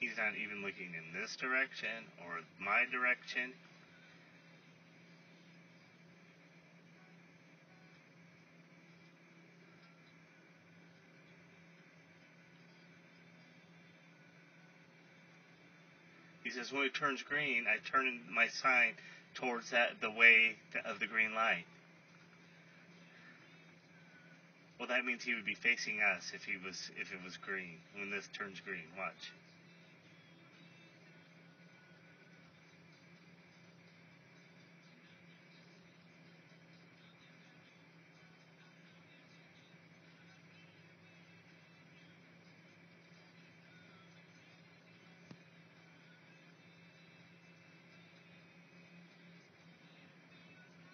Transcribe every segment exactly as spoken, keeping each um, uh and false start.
He's not even looking in this direction or my direction. He says, when it turns green, I turn my sign towards that the way of the green light. Well, that means he would be facing us if he was if it was green. When this turns green, watch.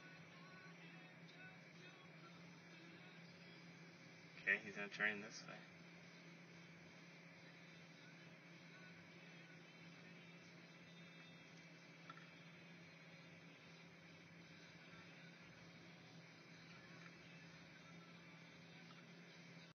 Okay, he's gonna turn this way.